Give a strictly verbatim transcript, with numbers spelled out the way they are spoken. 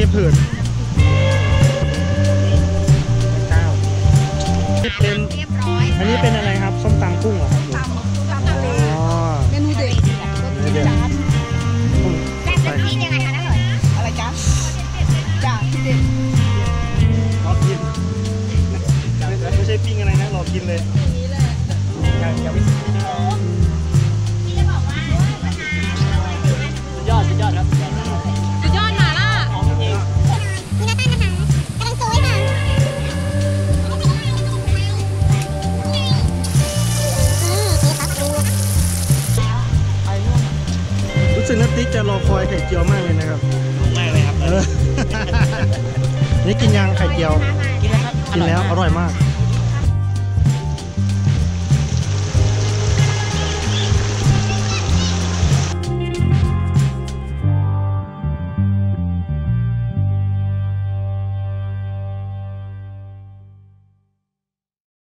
ฟเผิดเก้านี่เป็นอันนี้เป็นอะไรครับส้มตำกุ้งเหรอครับอ๋อเมนูเด็ดเด็ดแซ่บเป็นที่ยังไงคะน้าเหรออะไรจ๊ะจ้าที่เด็ดรอกินไม่ใช่ปิ้งอะไรนะรอกินเลยยังยังไม่ยอดยอดครับสุดยอดหมาล่ารู้สึกนัตติ๊กจะรอคอยไข่เจียวมากเลยนะครับมากเลยครับนี่กินยังไข่เจียวกินแล้วครับกินแล้วอร่อยมาก